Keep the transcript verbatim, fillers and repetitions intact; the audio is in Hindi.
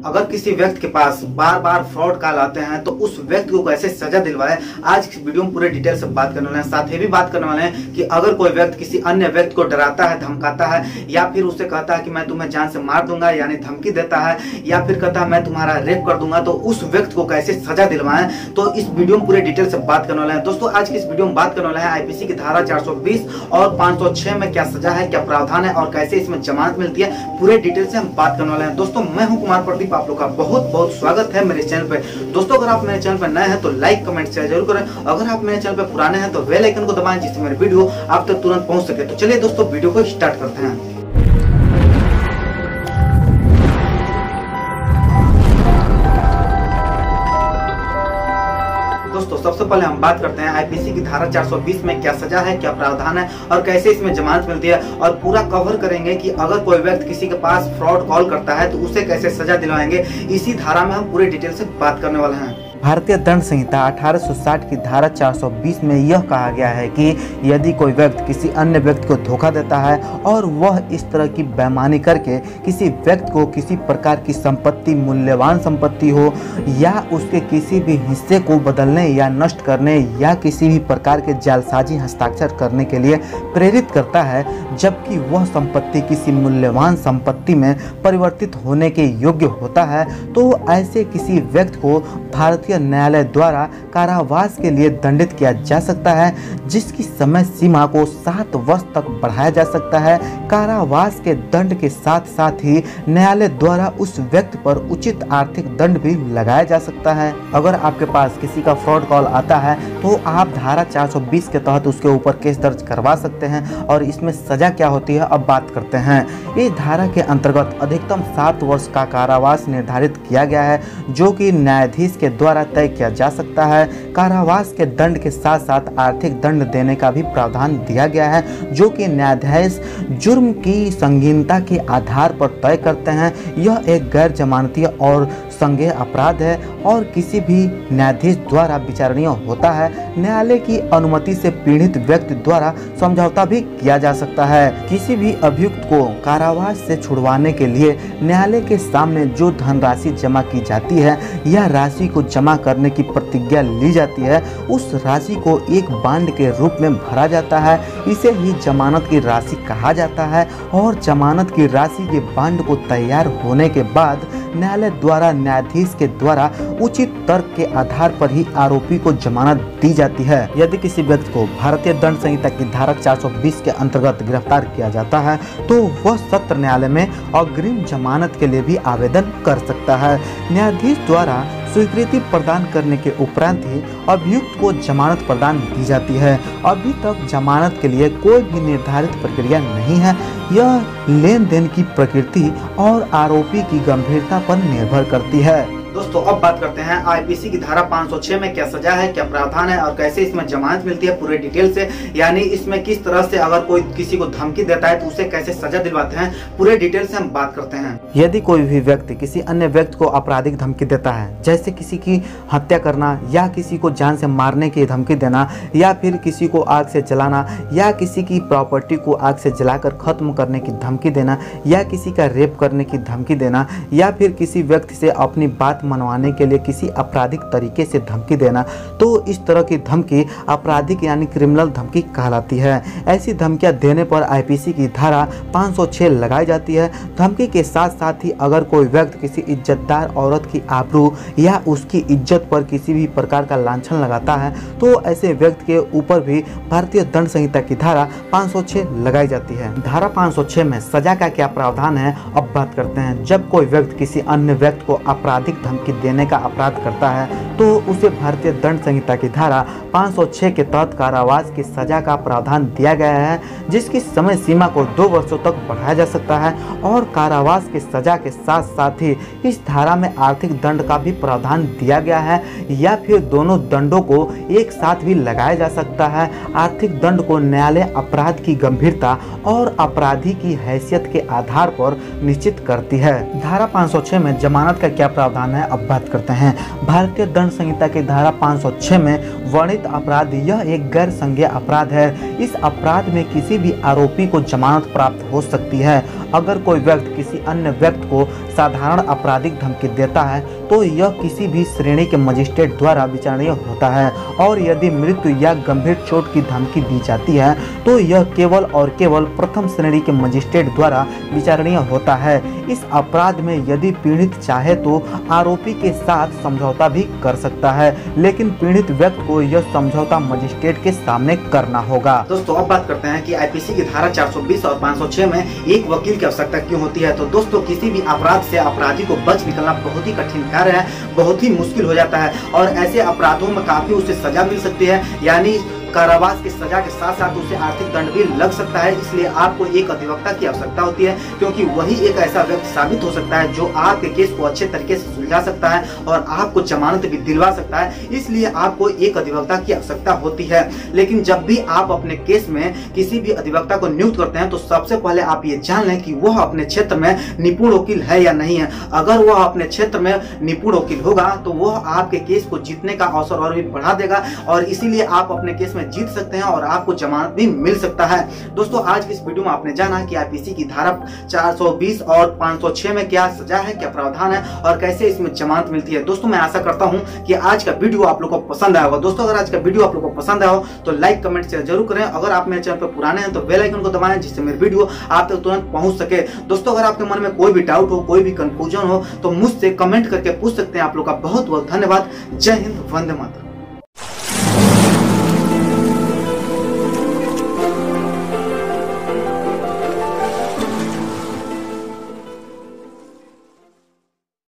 अगर किसी व्यक्ति के पास बार बार फ्रॉड कॉल आते हैं तो उस व्यक्ति को कैसे सजा दिलवाए, आज की वीडियो में पूरे डिटेल से बात करने वाले हैं। साथ ही भी बात करने वाले हैं कि अगर कोई व्यक्ति किसी अन्य व्यक्ति को डराता है, धमकाता है, या फिर उसे कहता है कि मैं तुम्हें जान से मार दूंगा, यानी धमकी देता है, या फिर कहता है मैं तुम्हारा रेप कर दूंगा, तो उस व्यक्ति को कैसे सजा दिलवाएं, तो इस वीडियो में पूरे डिटेल से बात करने वाले हैं। दोस्तों आज की इस वीडियो में बात करने वाले हैं आईपीसी की धारा चार सौ बीस और पाँच सौ छह में क्या सजा है, क्या प्रावधान है और कैसे इसमें जमानत मिलती है, पूरे डिटेल से हम बात करने वाले हैं। दोस्तों मैं हूं कुमार प्रदीप, आप लोग का बहुत बहुत स्वागत है मेरे चैनल पे। दोस्तों अगर आप मेरे चैनल पर नए हैं तो लाइक कमेंट शेयर जरूर करें। अगर आप मेरे चैनल पे पुराने हैं तो बेल आइकन को दबाएं जिससे मेरे वीडियो आप तक तुरंत पहुंच सके। तो चलिए दोस्तों वीडियो को स्टार्ट करते हैं। दोस्तों सबसे पहले हम बात करते हैं आईपीसी की धारा चार सौ बीस में क्या सजा है, क्या प्रावधान है और कैसे इसमें जमानत मिलती है, और पूरा कवर करेंगे कि अगर कोई व्यक्ति किसी के पास फ्रॉड कॉल करता है तो उसे कैसे सजा दिलवाएंगे। इसी धारा में हम पूरे डिटेल से बात करने वाले हैं। भारतीय दंड संहिता अठारह सौ साठ की धारा चार सौ बीस में यह कहा गया है कि यदि कोई व्यक्ति किसी अन्य व्यक्ति को धोखा देता है और वह इस तरह की बेईमानी करके किसी व्यक्ति को किसी प्रकार की संपत्ति, मूल्यवान संपत्ति हो या उसके किसी भी हिस्से को बदलने या नष्ट करने या किसी भी प्रकार के जालसाजी हस्ताक्षर करने के लिए प्रेरित करता है, जबकि वह संपत्ति किसी मूल्यवान संपत्ति में परिवर्तित होने के योग्य होता है, तो ऐसे किसी व्यक्ति को भारतीय न्यायालय द्वारा कारावास के लिए दंडित किया जा सकता है, जिसकी समय सीमा को सात वर्ष तक बढ़ाया जा सकता है। कारावास के दंड के साथ साथ ही न्यायालय द्वारा उस व्यक्ति पर उचित आर्थिक दंड भी लगाया जा सकता है। अगर आपके पास किसी का फ्रॉड कॉल आता है तो आप धारा चार सौ बीस के तहत उसके ऊपर केस दर्ज करवा सकते हैं, और इसमें सजा क्या होती है अब बात करते हैं। इस धारा के अंतर्गत अधिकतम सात वर्ष का कारावास निर्धारित किया गया है, जो कि न्यायाधीश के द्वारा तय किया जा सकता है। कारावास के दंड के साथ साथ आर्थिक दंड देने का भी प्रावधान दिया गया है, जो कि न्यायाधीश जुर्म की संगीनता के आधार पर तय करते हैं। यह एक गैर जमानती और संज्ञेय अपराध है और किसी भी न्यायाधीश द्वारा विचारणीय होता है। न्यायालय की अनुमति से पीड़ित व्यक्ति द्वारा समझौता भी किया जा सकता है। किसी भी अभियुक्त को कारावास से छुड़वाने के लिए न्यायालय के सामने जो धनराशि जमा की जाती है या राशि को जमा करने की प्रतिज्ञा ली जाती है, उस राशि को एक बांड के रूप में भरा जाता है। इसे ही जमानत की राशि कहा जाता है, और जमानत की राशि के बांड को तैयार होने के बाद न्यायालय द्वारा न्यायाधीश के द्वारा उचित तर्क के आधार पर ही आरोपी को जमानत दी जाती है। यदि किसी व्यक्ति को भारतीय दंड संहिता की धारा चार सौ बीस के अंतर्गत गिरफ्तार किया जाता है तो वह सत्र न्यायालय में अग्रिम जमानत के लिए भी आवेदन कर सकता है। न्यायाधीश द्वारा स्वीकृति प्रदान करने के उपरांत ही अभियुक्त को जमानत प्रदान की जाती है। अभी तक जमानत के लिए कोई भी निर्धारित प्रक्रिया नहीं है। यह लेन देन की प्रकृति और आरोपी की गंभीरता पर निर्भर करती है। दोस्तों अब बात करते हैं आईपीसी की धारा पाँच सौ छह में क्या सजा है, क्या प्रावधान है और कैसे इसमें जमानत मिलती है, पूरे डिटेल से, यानी इसमें किस तरह से अगर कोई किसी को धमकी देता है तो उसे कैसे सजा दिलवाते हैं, पूरे डिटेल से हम बात करते हैं। यदि कोई भी व्यक्ति किसी अन्य व्यक्ति को आपराधिक धमकी देता है, जैसे किसी की हत्या करना या किसी को जान से मारने की धमकी देना, या फिर किसी को आग से जलाना, या किसी की प्रॉपर्टी को आग से जलाकर खत्म करने की धमकी देना, या किसी का रेप करने की धमकी देना, या फिर किसी व्यक्ति से अपनी बात मनवाने के लिए किसी आपराधिक तरीके से धमकी देना, तो इस तरह की धमकी आपराधिक यानी क्रिमिनल धमकी कहलाती है। ऐसी धमकियां देने पर आईपीसी की धारा पाँच सौ छह लगाई जाती है। धमकी के साथ साथ ही अगर कोई व्यक्ति किसी इज्जतदार औरत की आबरू या उसकी इज्जत पर किसी भी प्रकार का लांछन लगाता है तो ऐसे व्यक्ति के ऊपर भी भारतीय दंड संहिता की धारा पाँच सौ छह लगाई जाती है। धारा पाँच सौ छह में सजा का क्या प्रावधान है अब बात करते हैं। जब कोई व्यक्ति किसी अन्य व्यक्ति को आपराधिक धमकी देने का अपराध करता है तो उसे भारतीय दंड संहिता की धारा पाँच सौ छह के तहत कारावास की सजा का प्रावधान दिया गया है, जिसकी समय सीमा को दो वर्षों तक बढ़ाया जा सकता है। और कारावास की सजा के साथ साथ ही इस धारा में आर्थिक दंड का भी प्रावधान दिया गया है, या फिर दोनों दंडों को एक साथ भी लगाया जा सकता है। आर्थिक दंड को न्यायालय अपराध की गंभीरता और अपराधी की हैसियत के आधार पर निश्चित करती है। धारा पाँच सौ छह में जमानत का क्या प्रावधान है में अब बात करते हैं। भारतीय दंड संहिता की धारा पाँच सौ छह में वर्णित अपराध यह एक गैर संज्ञेय अपराध है। इस अपराध में किसी भी आरोपी को जमानत प्राप्त हो सकती है। अगर कोई व्यक्ति किसी अन्य व्यक्ति को साधारण आपराधिक धमकी देता है तो यह किसी भी श्रेणी के मजिस्ट्रेट द्वारा विचारणीय होता है, और यदि मृत्यु या गंभीर चोट की धमकी दी जाती है तो यह केवल और केवल प्रथम श्रेणी के मजिस्ट्रेट द्वारा विचारणीय होता है। इस अपराध में यदि पीड़ित चाहे तो आरोपी के साथ समझौता भी कर सकता है, लेकिन पीड़ित व्यक्ति को यह समझौता मजिस्ट्रेट के सामने करना होगा। दोस्तों अब बात करते हैं कि आईपीसी की धारा चार सौ बीस और पाँच सौ छह में एक वकील की आवश्यकता क्यों होती है। तो दोस्तों किसी भी अपराध से अपराधी को बच निकलना बहुत ही कठिन कार्य है, बहुत ही मुश्किल हो जाता है, और ऐसे अपराधों में काफी उसे सजा मिल सकती है, यानी कारावास की सजा के साथ साथ उसे आर्थिक दंड भी लग सकता है। इसलिए आपको एक अधिवक्ता की आवश्यकता होती है, क्योंकि वही एक ऐसा व्यक्ति साबित हो सकता है जो आपके केस को अच्छे तरीके से सुलझा सकता है और आपको जमानत भी दिलवा सकता है। इसलिए आपको एक अधिवक्ता की आवश्यकता होती है। लेकिन जब भी आप अपने केस में किसी भी अधिवक्ता को नियुक्त करते हैं तो सबसे पहले आप ये जान लें कि वह अपने क्षेत्र में निपुण वकील है या नहीं है। अगर वह अपने क्षेत्र में निपुण वकील होगा तो वह आपके केस को जीतने का अवसर और भी बढ़ा देगा, और इसीलिए आप अपने केस में जीत सकते हैं और आपको जमानत भी मिल सकता है। दोस्तों आज की इस वीडियो में आपने जाना कि आईपीसी की धारा चार सौ बीस और पाँच सौ छह में क्या सजा है, क्या प्रावधान है और कैसे इसमें जमानत मिलती है। दोस्तों मैं आशा करता हूं कि आज का वीडियो आप लोगों को पसंद आया होगा। दोस्तों अगर आज का वीडियो आप लोगों को पसंद आया हो तो लाइक कमेंट शेयर जरूर करें। अगर आप मेरे चैनल पर पुराने हैं तो बेल आइकन को दबाएं जिससे मेरी वीडियो आप तक तुरंत पहुंच सके। दोस्तों अगर आपके मन में कोई भी डाउट हो, कोई भी कंफ्यूजन हो तो मुझसे कमेंट करके पूछ सकते हैं। आप लोग का बहुत बहुत धन्यवाद। जय हिंद, वंदे मातरम।